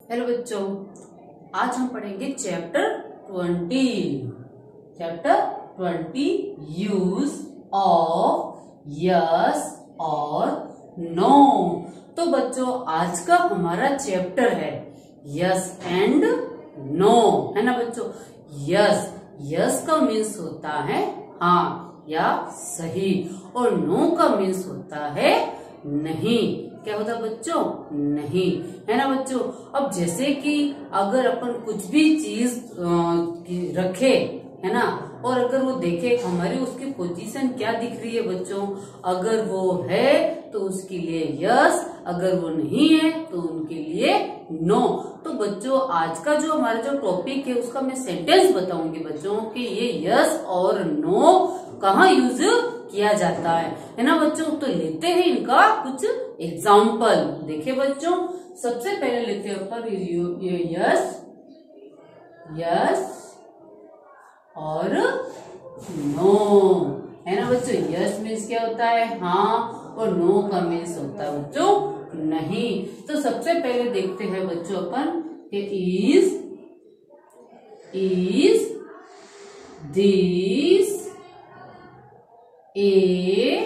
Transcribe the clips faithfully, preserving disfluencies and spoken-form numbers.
Hello बच्चों, आज हम पढ़ेंगे chapter twenty. Chapter twenty use of yes और नो। तो बच्चों, आज का हमारा चैप्टर है यस एंड नो, है ना बच्चों। यस यस का मीन्स होता है हाँ या सही, और नो का मीन्स होता है नहीं। क्या होता है बच्चों? नहीं, है ना बच्चों। अब जैसे कि अगर अपन कुछ भी चीज रखे, है ना, और अगर वो देखे हमारी उसकी पोजीशन क्या दिख रही है बच्चों, अगर वो है तो उसके लिए यस, अगर वो नहीं है तो उनके लिए नो। तो बच्चों, आज का जो हमारा जो टॉपिक है उसका मैं सेंटेंस बताऊंगी बच्चों कि ये यस और नो कहाँ यूज किया जाता है, है ना बच्चों। तो लेते हैं इनका कुछ एग्जाम्पल। देखिए बच्चों, सबसे पहले लेते हैं अपन ये यस यस और नो, है ना बच्चों। यस मीन्स क्या होता है? हाँ, और नो का मीन्स होता है बच्चों नहीं। तो सबसे पहले देखते हैं बच्चों अपन कि is is this a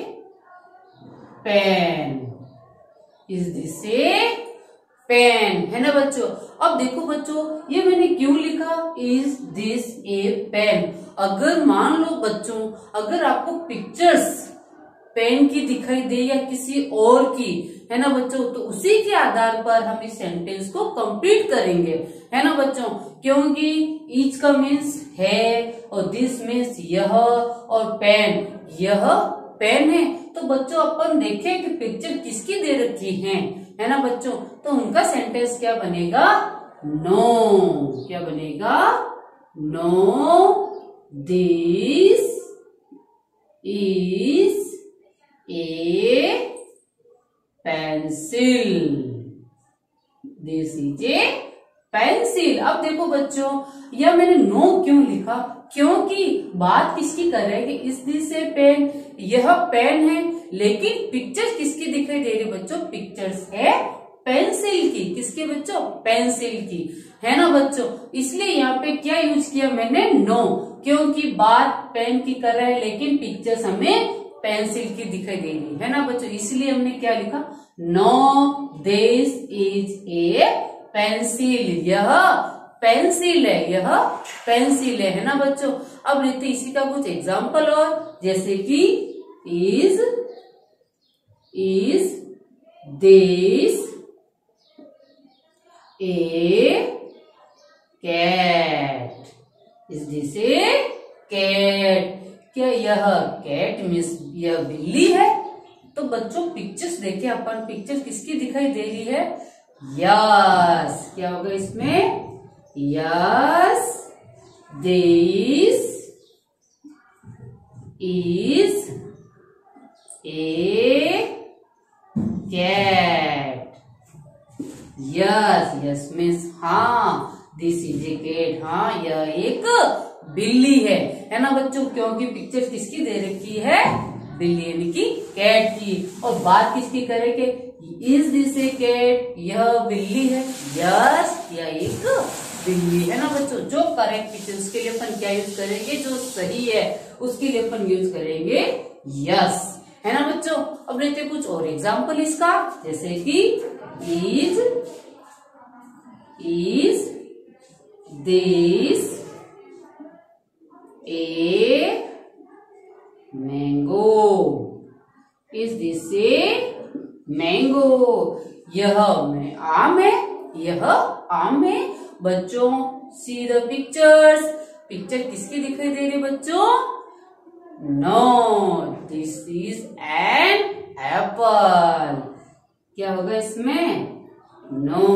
pen, is this a pen, है ना बच्चों। अब देखो बच्चों, ये मैंने क्यों लिखा इज दिस ए पेन। अगर मान लो बच्चों, अगर आपको पिक्चर्स पेन की दिखाई दे या किसी और की, है ना बच्चों, तो उसी के आधार पर हम इस सेंटेंस को कंप्लीट करेंगे, है ना बच्चों। क्योंकि ईच का मीन्स है और दिस मीन्स यह, और पेन यह पेन है। तो बच्चों अपन देखें कि पिक्चर किसकी दे रखी है, है ना बच्चों। तो उनका सेंटेंस क्या बनेगा? नो। क्या बनेगा? No this is a pencil, this is a pencil. अब देखो बच्चों, यह मैंने नो क्यों लिखा? क्योंकि बात किसकी कर रहे हैं कि इस दिस ए पेन, यह पेन है, लेकिन पिक्चर किसकी दिखाई दे रही बच्चों? पिक्चर्स है पेंसिल की। किसके बच्चों? पेंसिल की, है ना बच्चों। इसलिए यहाँ पे क्या यूज किया मैंने? नो। क्योंकि बात पेन की कर रहे हैं लेकिन पिक्चर्स हमें पेंसिल की दिखाई दे रही है ना बच्चों। इसलिए हमने क्या लिखा? No this is a pencil, यह पेंसिल है, यह पेंसिल है, है ना बच्चों। अब लेते इसी का कुछ एग्जाम्पल और, जैसे कि is is this a cat, is this a cat. क्या यह कैट मीन्स यह बिल्ली है? तो बच्चों पिक्चर्स देखिए अपन, पिक्चर किसकी दिखाई दे रही है? यस। क्या होगा इसमें? Yes this is a cat. Yes yes means हाँ, दिस इज ए कैट, हाँ यह एक बिल्ली है, है ना बच्चों। क्योंकि पिक्चर किसकी दे रखी है? बिल्ली यानी कि कैट की। और बात किसकी करेंगे? इज दिस ए कैट, यह बिल्ली है, यस यह एक बिल्ली, है ना बच्चों। जो करेक्ट पिक्चर उसके लिए अपन क्या यूज करेंगे? जो सही है उसके लिए अपन यूज करेंगे यस, है ना बच्चों। अब लेते कुछ और एग्जाम्पल इसका, जैसे कि is is this a mango, is this a mango. यह में आम है, यह आम है बच्चों। सी द पिक्चर्स, पिक्चर किसकी दिखाई दे रही बच्चों? No this is an apple. क्या होगा इसमें? No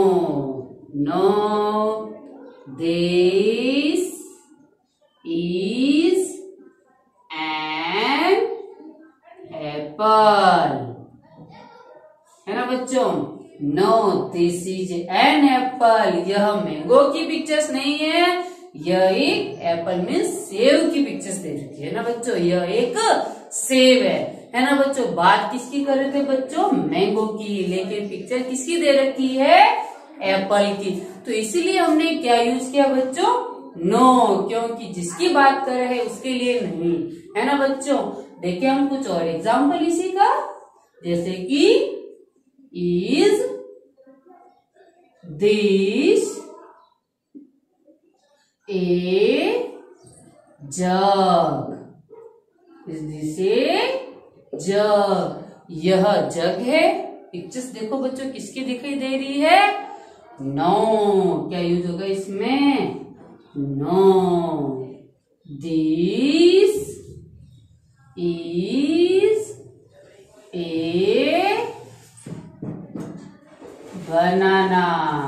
no this is an apple, है ना बच्चों। No this is an apple, यह मैंगो की पिक्चर्स नहीं है, यह एक एप्पल मीन्स सेव की पिक्चर्स दे रखी है ना बच्चों। यह एक सेव है, है ना बच्चों। बात किसकी कर रहे थे बच्चों? मैंगो की, लेकिन पिक्चर किसकी दे रखी है? एप्पल की। तो इसीलिए हमने क्या यूज किया बच्चों, नो, क्योंकि जिसकी बात कर रहे हैं उसके लिए नहीं, है ना बच्चों। देखिए हम कुछ और एग्जाम्पल इसी का, जैसे कि is this a jug, is this a jug, यह जग है। पिक्चर्स देखो बच्चों किसकी दिखाई दे रही है, नो, क्या यूज होगा इसमें, no, this is a banana,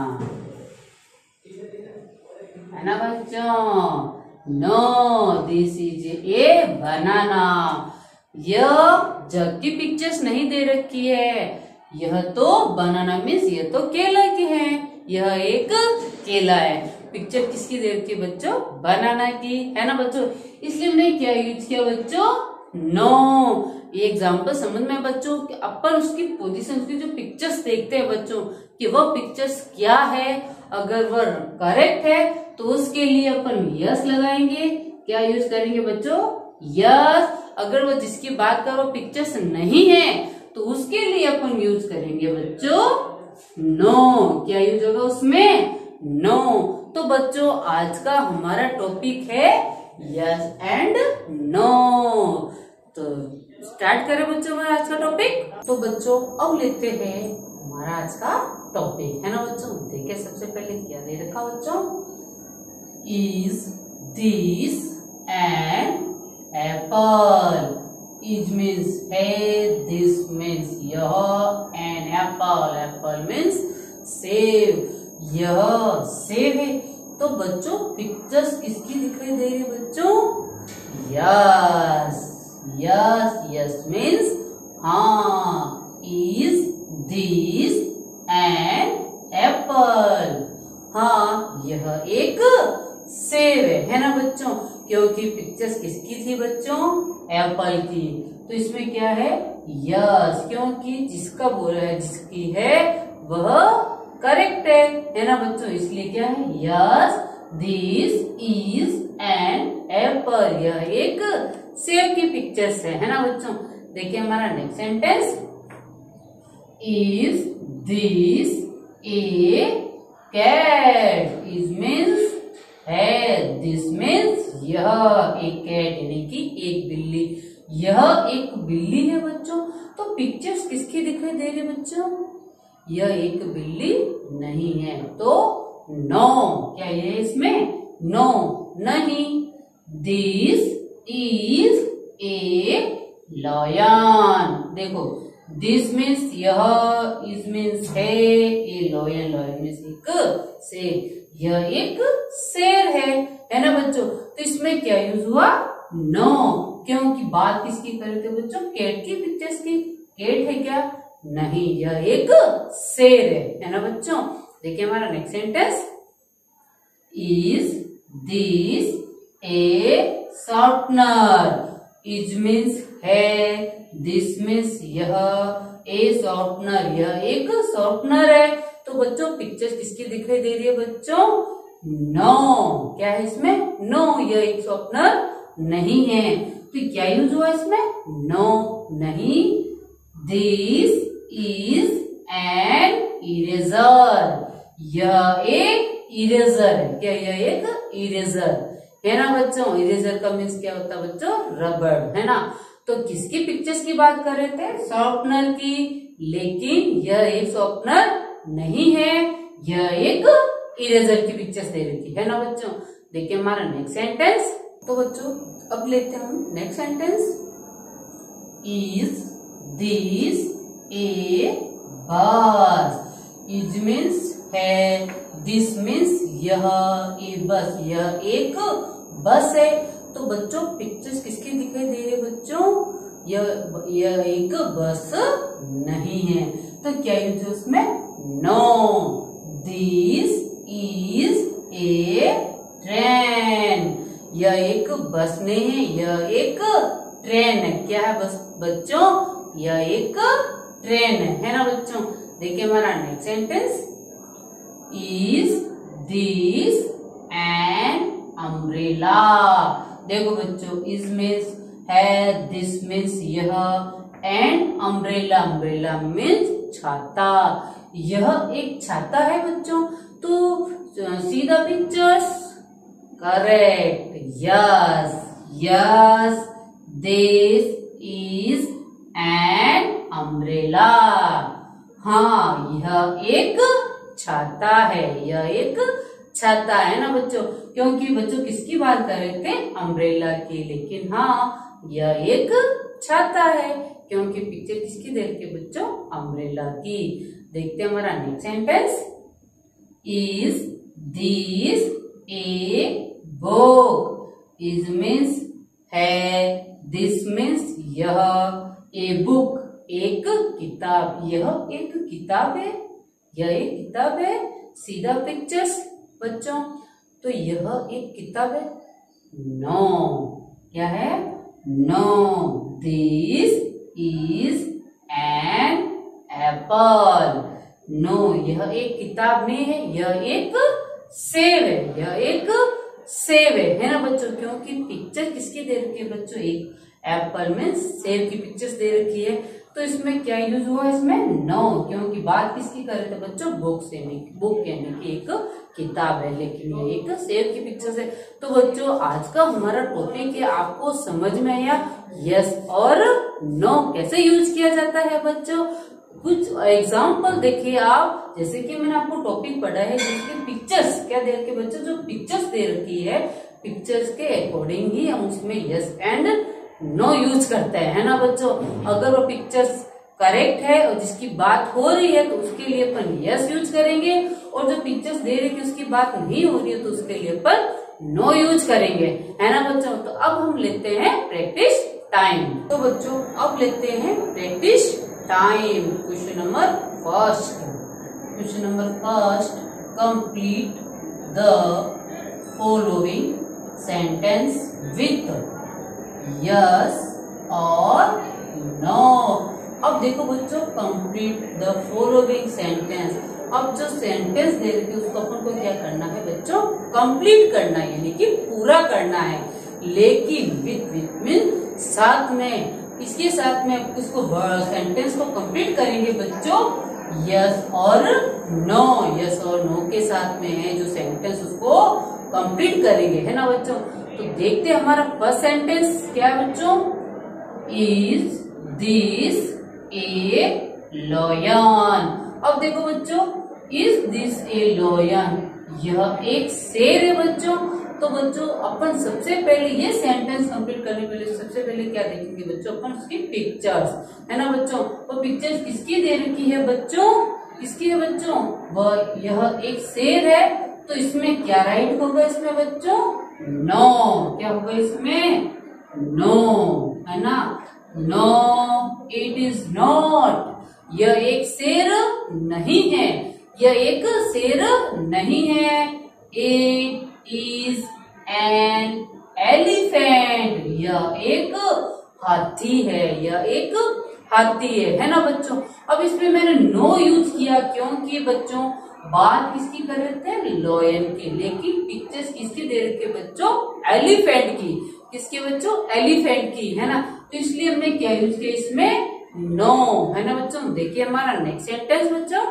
है ना बच्चों, no, this is a banana. यह जग की पिक्चर्स नहीं दे रखी है, यह तो बनाना मीन्स यह तो केला की है, यह एक केला है। पिक्चर किसकी दे रखी है बच्चों, बनाना की, है ना बच्चों। इसलिए हमने क्या यूज किया बच्चों, नो। ये एग्जाम्पल समझ में बच्चों कि अपन उसकी पोजीशन, उसकी जो पिक्चर्स देखते हैं बच्चों कि वह पिक्चर्स क्या है, अगर वह करेक्ट है तो उसके लिए अपन यस लगाएंगे। क्या यूज करेंगे बच्चों, यस। अगर वो जिसकी बात करो पिक्चर्स नहीं है तो उसके लिए अपन यूज करेंगे बच्चों नो। क्या यूज होगा उसमें, नो। तो बच्चों आज का हमारा टॉपिक है यस एंड नो। तो स्टार्ट करें बच्चों हमारा आज का टॉपिक। तो बच्चों अब लेते हैं हमारा आज का टॉपिक, है ना बच्चों। देखिए सबसे पहले क्या दे रखा बच्चों, is this an apple. Is means है, दिस मीन्स यह, एन एप्पल, एप्पल मीन्स सेब, यह सेब है। तो बच्चों पिक्चर्स किसकी दिखाई दे रही है बच्चों, यस, यस, यस मीन्स हाँ, इज दिस एन एप्पल, हाँ यह एक सेब है, है ना बच्चों। क्योंकि पिक्चर्स किसकी थी बच्चों, एप्पल की। तो इसमें क्या है, यस, क्योंकि जिसका बोल रहा है जिसकी है वह करेक्ट है, है ना बच्चों। इसलिए क्या है, yes this is an apple, यह एक सेब की पिक्चर्स है, है ना बच्चों। देखिए हमारा next sentence, is this a cat. Is means है, दिस मीन्स यह एक कैट यानी कि एक बिल्ली, यह एक बिल्ली है बच्चों। तो पिक्चर्स किसकी दिखाई दे रही है बच्चों, यह एक बिल्ली नहीं है, तो नो। क्या ये इसमें, नो नहीं। This is a lion. देखो दिस मीन्स यह, इज मीन्स है, ए लॉयन, लॉयन मीन्स एक शेर, यह एक शेर है, है ना बच्चों। तो इसमें क्या यूज हुआ, नो, क्योंकि बात किसकी कर रहे थे बच्चों, कैट की पिक्चर्स की। कैट है क्या, नहीं, यह एक शेर है, है ना बच्चों। देखिए हमारा next sentence, is this a sharpener. Is means है, दिस मीन्स यह, ए शार्पनर, यह एक शार्पनर है। तो बच्चों पिक्चर्स किसकी दिखाई दे रही है बच्चों, नो। क्या है इसमें, नो, यह एक शार्पनर नहीं है। तो क्या यूज हुआ इसमें, नो नहीं। दिस इज एन इरेजर, यह एक इरेजर है। क्या यह एक इरेजर है ना बच्चों। इरेजर का मीन्स क्या होता है बच्चों, रबड़, है ना। तो किसकी पिक्चर्स की बात कर रहे थे, शार्पनर की, लेकिन यह एक शार्पनर नहीं है, यह एक इरेजर की पिक्चर्स दे रही थी, है ना बच्चों। देखिए हमारा नेक्स्ट सेंटेंस। तो बच्चों अब लेते हैं हम next sentence, is this a bus. Is means है, दिस मीन्स यह, ए बस, यह एक बस है। तो बच्चों पिक्चर्स किसकी दिखाई दे रही है बच्चों, यह यह एक बस नहीं है। तो क्या यूज है उसमें, no. This is a train, यह एक बस नहीं है, यह एक ट्रेन है। क्या है बस बच्चों, यह एक ट्रेन है, है ना बच्चों। देखिए हमारा next sentence, is this an umbrella. देखो बच्चों, इज मीन्स है, दिस मीन्स यह, एंड अम्ब्रेला, अम्ब्रेला मीन्स छाता। यह एक छाता है बच्चों। तो see the pictures, correct, yes yes, this is an umbrella. हाँ, यह एक छाता है, यह एक छाता है ना बच्चों, क्योंकि बच्चों किसकी बात कर रहे थे, अम्ब्रेला की। लेकिन हाँ, यह एक छाता है, क्योंकि पिक्चर किसकी दे रखी है बच्चों, अम्ब्रेला की। देखते हैं हमारा next sentence. Is this a book. Is means है, दिस मीन्स यह, ए बुक एक किताब, यह एक किताब है, यह एक किताब है। सीधा पिक्चर्स बच्चों, तो यह एक किताब है। नो, क्या है, no, this is an apple. No, यह एक किताब नहीं है, यह एक सेब है, यह एक सेब है, है ना बच्चों, क्योंकि पिक्चर किसकी दे रखी है बच्चों, एक एप्पल में सेब की पिक्चर्स दे रखी है। तो इसमें क्या यूज हुआ, इसमें नो, क्योंकि बात किसकी कर रहे थे बच्चों, बुक से, बुक कहने की एक किताब है, लेकिन ये एक सेब की पिक्चर्स है। तो बच्चों आज का हमारा टॉपिक है, आपको समझ में आया यस और नो कैसे यूज किया जाता है बच्चों। कुछ एग्जाम्पल देखिए आप, जैसे कि मैंने आपको टॉपिक पढ़ा है जिसके पिक्चर्स क्या दे रखे बच्चों, जो पिक्चर्स दे रखी है, पिक्चर्स के अकॉर्डिंग ही हम उसमें यस एंड नो यूज करते हैं, है ना बच्चों। अगर वो पिक्चर्स करेक्ट है और जिसकी बात हो रही है तो उसके लिए अपन यस यूज करेंगे, और जो पिक्चर्स दे रही है उसकी बात नहीं हो रही है तो उसके लिए अपन नो यूज करेंगे, है ना बच्चों। तो अब हम लेते हैं प्रैक्टिस टाइम। तो बच्चों अब लेते हैं practice time. Question number first, question number first, complete the following sentence with yes और नो। अब देखो बच्चों, कंप्लीट द फॉलोइंग सेंटेंस। अब जो सेंटेंस दे रही थी उसको अपन को क्या करना है बच्चों, कंप्लीट करना है, यानी कि पूरा करना है। लेकिन विथ विथ मीन साथ में, इसके साथ में उसको सेंटेंस को कंप्लीट करेंगे बच्चों यस और नो। यस और नो के साथ में है जो सेंटेंस उसको कंप्लीट करेंगे, है ना बच्चों। तो देखते हैं हमारा फर्स्ट सेंटेंस क्या है बच्चों, इज दिस ए लॉयन। अब देखो बच्चों, इज दिस ए लॉयन, यह एक शेर है बच्चों। तो बच्चों अपन सबसे पहले ये सेंटेंस कंप्लीट करने के लिए सबसे पहले क्या देखेंगे बच्चों, अपन उसकी पिक्चर्स, है ना बच्चों। तो पिक्चर्स किसकी दे रखी है बच्चों, किसकी है बच्चों, वह यह एक शेर है। तो इसमें क्या राइट होगा इसमें बच्चों, नो, क्या होगा इसमें, नो, है ना। नो, इट इज नॉट, यह एक शेर नहीं है, यह एक शेर नहीं है। इट इज एन एलिफेंट, यह एक हाथी है, यह एक हाथी है, है ना बच्चों। अब इसमें मैंने नो यूज किया क्योंकि बच्चों बात किसकी कर रहे थे, लॉयन की, लेकिन पिक्चर्स किसकी दे रखे बच्चों, एलिफेंट की, किसके बच्चों, एलिफेंट की, है ना। तो इसलिए हमने क्या यूज किया इसमें, नो, है ना बच्चों। देखिए हमारा नेक्स्ट सेंटेंस बच्चों,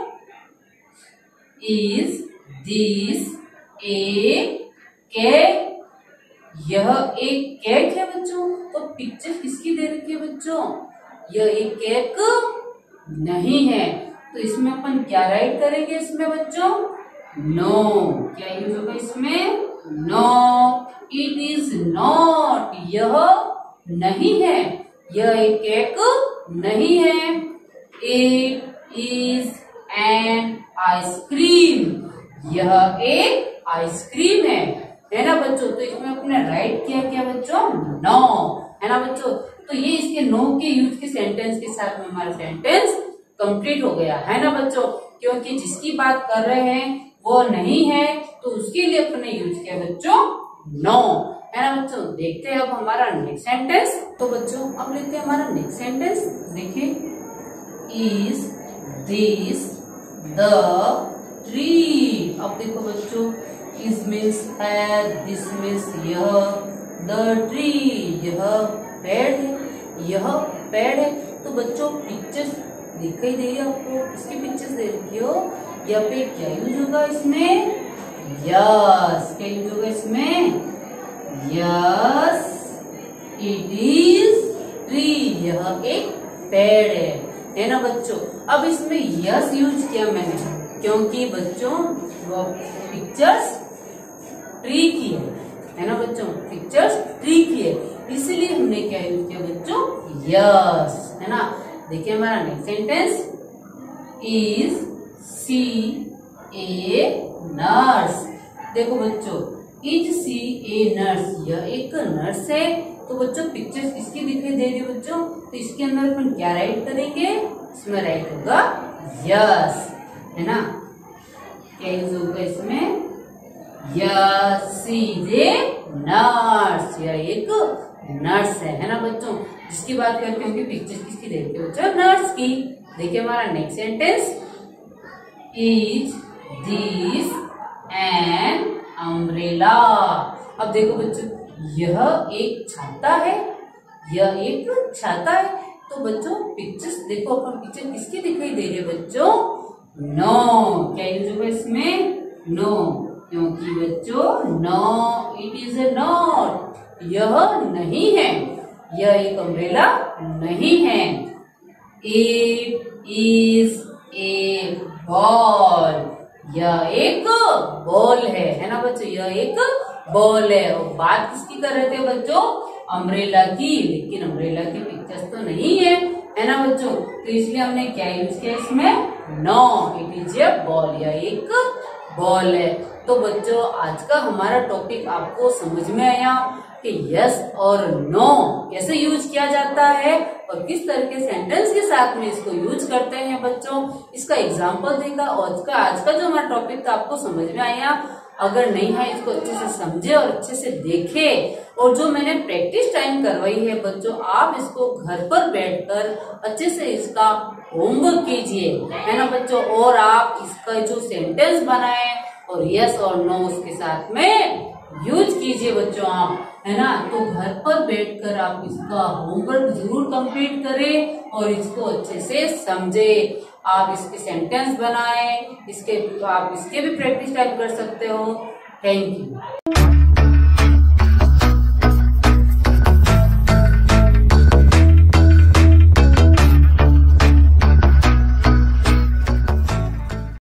इज दिस ए कैट, यह एक कैट है बच्चों। तो पिक्चर किसकी दे रखी है बच्चों, यह एक केक नहीं है। तो इसमें अपन क्या राइट करेंगे इसमें बच्चों, नो, क्या यूज होगा इसमें, नो, इट इज नॉट, यह नहीं है, यह एक केक नहीं है। इट इज एन आइसक्रीम, यह एक आइसक्रीम है, है ना बच्चों। तो इसमें अपने राइट किया क्या बच्चों, नो, है ना बच्चों। तो ये इसके नो के यूज के सेंटेंस के साथ में हमारा सेंटेंस कंप्लीट हो गया, है ना बच्चों। क्योंकि जिसकी बात कर रहे हैं वो नहीं है तो उसके लिए अपने यूज किया बच्चों नो, है ना बच्चों। देखते हैं अब हमारा नेक्स्ट सेंटेंस। तो बच्चों अब लेते हैं हमारा नेक्स्ट सेंटेंस। देखिए, इज दिस द ट्री। अब देखो बच्चों, इस मीन्स है, दिस मीन्स यह, द ट्री यह पेड़ है, यह पेड़ है। तो बच्चों पिक्चर्स दिखाई दे रही है आपको, इसकी पिक्चर्स दे रखी हो, यहाँ पे क्या यूज होगा इसमें, यस, क्या यूज होगा इसमें, यस इट इज ट्री, यह एक पेड़ है, है ना बच्चों। अब इसमें यस यूज किया मैंने क्योंकि बच्चों वो पिक्चर्स ट्री की है, है ना बच्चों, पिक्चर्स ट्री की है, इसलिए हमने क्या यूज किया बच्चों, यस, है ना। देखिए हमारा next sentence, is she a nurse. देखो बच्चों, इज सी ए नर्स, यह एक नर्स है। तो बच्चों पिक्चर्स किसकी दिखाई दे रही है बच्चों, तो इसके अंदर अपन क्या राइट करेंगे, इसमें राइट होगा यस, है ना। क्या यूज होगा इसमें, yes she is a nurse, यह एक नर्स है, है ना बच्चों। जिसकी बात करते हैं कि पिक्चर किसकी दे रही है बच्चों, नर्स की। देखिए हमारा next sentence, is this an umbrella. अब देखो बच्चों, यह एक छाता है, यह एक छाता है। तो बच्चों पिक्चर्स देखो, अपन पिक्चर किसकी दिखाई दे रही है बच्चों, नो, क्या यूज होगा इसमें, नो, क्योंकि बच्चों no it is a not, यह नहीं है, यह एक अम्ब्रेला नहीं है। इट इज ए बॉल, यह एक बॉल है, है ना बच्चों, यह एक बॉल है। और बात किसकी कर रहे थे बच्चों, अम्ब्रेला की, लेकिन अम्ब्रेला की पिक्चर्स तो नहीं है, है ना बच्चों। तो इसलिए हमने क्या यूज किया इसमें, no, it is a ball, यह एक बॉल है। तो बच्चों आज का हमारा टॉपिक आपको समझ में आया कि यस और नो कैसे यूज किया जाता है और किस तरह के सेंटेंस के साथ में इसको यूज करते हैं बच्चों, इसका एग्जाम्पल देखा। और आज का आज का जो हमारा टॉपिक था आपको समझ में आया। अगर नहीं है इसको अच्छे से समझे और अच्छे से देखे, और जो मैंने प्रैक्टिस टाइम करवाई है बच्चों, आप इसको घर पर बैठकर अच्छे से इसका होमवर्क कीजिए, है ना बच्चों। और आप इसका जो सेंटेंस बनाए और यस और नो उसके साथ में यूज कीजिए बच्चों आप, है ना। तो घर पर बैठकर आप इसका होमवर्क जरूर कंप्लीट करें और इसको अच्छे से समझे। आप इसके सेंटेंस बनाएं, इसके आप इसके भी प्रैक्टिस टाइप कर सकते हो। Thank you.